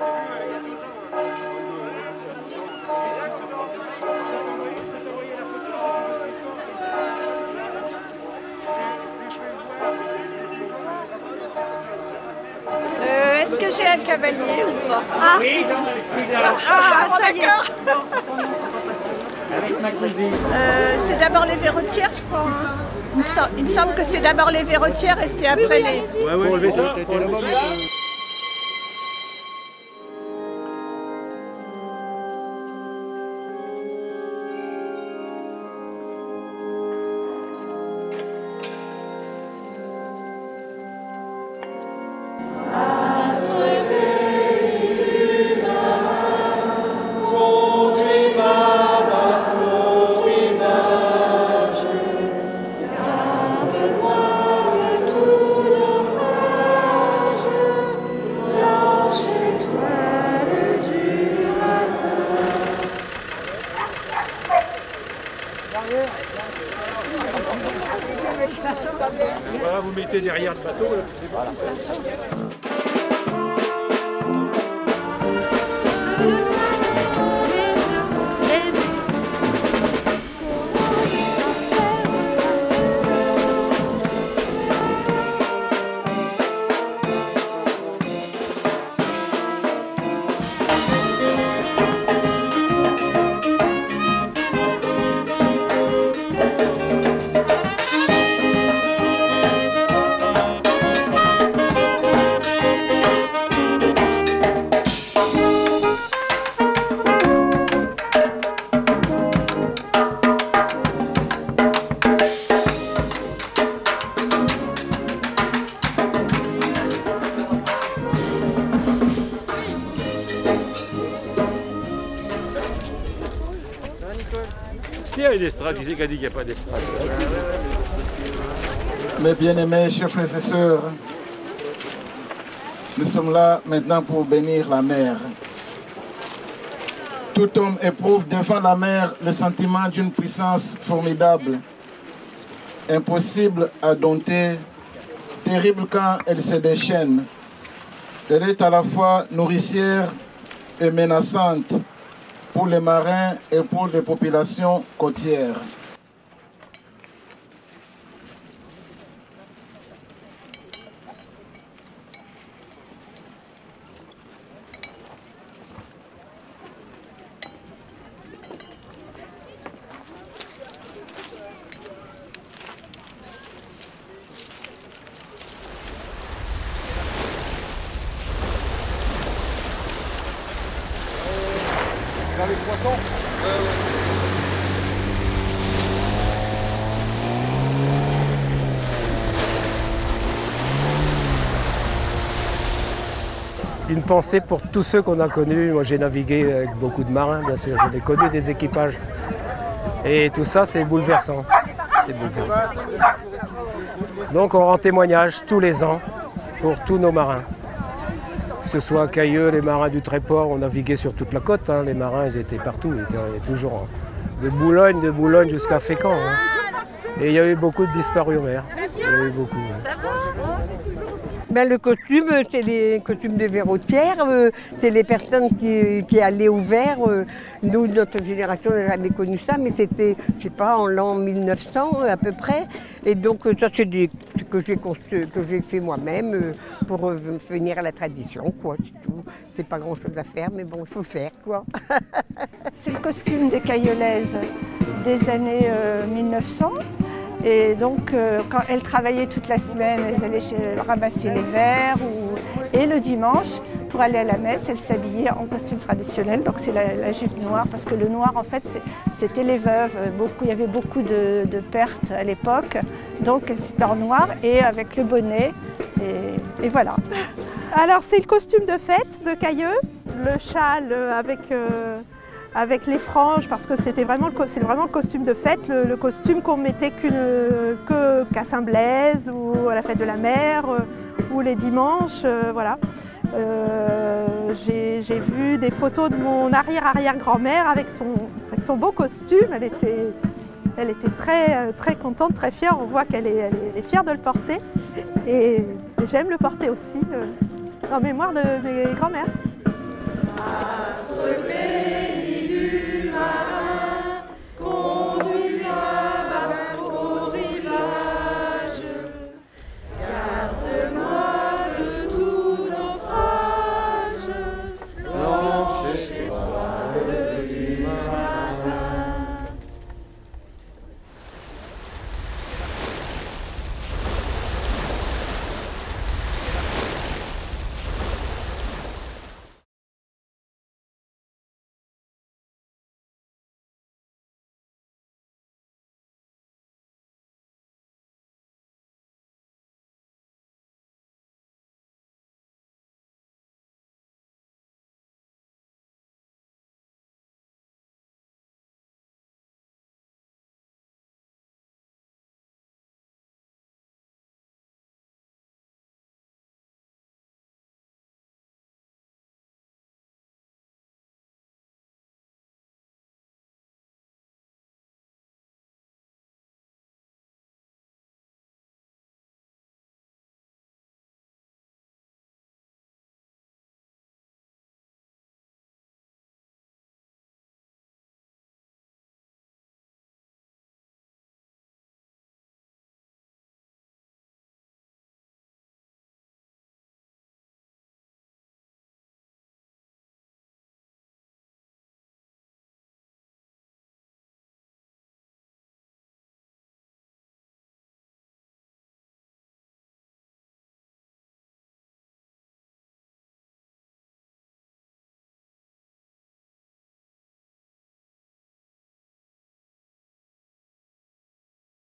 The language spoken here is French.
Est-ce que j'ai un cavalier ou pas? Ah, oui, ça y est. Avec ma cousine. C'est d'abord les verrotières, je crois. Hein. Il me semble que c'est d'abord les verrotières et c'est après les... Ouais, ouais, enlever ça. Voilà, vous mettez derrière le bateau, là, c'est bon. Qui a une estrade? Qui c'est qui a dit qu'il n'y a pas d'estrade? Mes bien-aimés, chers frères et sœurs, nous sommes là maintenant pour bénir la mer. Tout homme éprouve devant la mer le sentiment d'une puissance formidable, impossible à dompter, terrible quand elle se déchaîne. Elle est à la fois nourricière et menaçante pour les marins et pour les populations côtières. Les poissons. Une pensée pour tous ceux qu'on a connus. Moi j'ai navigué avec beaucoup de marins, bien sûr. J'ai connu des équipages. Et tout ça c'est bouleversant. C'est bouleversant. Donc on rend témoignage tous les ans pour tous nos marins. Que ce soit à Cailleux, les marins du Tréport, on naviguait sur toute la côte. Hein. Les marins, ils étaient partout, ils étaient toujours de Boulogne jusqu'à Fécamp. Hein. Et il y a eu beaucoup de disparus en mer. Il y a eu beaucoup. Ben, le costume, c'est les costumes de verrotières, c'est les personnes qui allaient au vert. Nous, notre génération n'a jamais connu ça, mais c'était, je sais pas, en l'an 1900 à peu près. Et donc ça, c'est que j'ai fait moi-même pour venir à la tradition, quoi. C'est tout. C'est pas grand-chose à faire, mais bon, il faut faire, quoi. C'est le costume des Caillolaises des années 1900. Et donc, quand elles travaillaient toute la semaine, elles allaient ramasser les verres. Et le dimanche, pour aller à la messe, elles s'habillaient en costume traditionnel. Donc c'est la jupe noire, parce que le noir, en fait, c'était les veuves. Il y avait beaucoup de pertes à l'époque. Donc elles étaient en noir et avec le bonnet. Et voilà. Alors c'est le costume de fête de Cailleux, le châle avec les franges, parce que c'est vraiment le costume de fête, le costume qu'on mettait qu'à Saint-Blaise ou à la fête de la mer ou les dimanches, voilà. J'ai vu des photos de mon arrière-arrière-grand-mère avec son beau costume. Elle était très contente, très fière. On voit qu'elle est fière de le porter. Et j'aime le porter aussi en mémoire de mes grands-mères. Astre béni.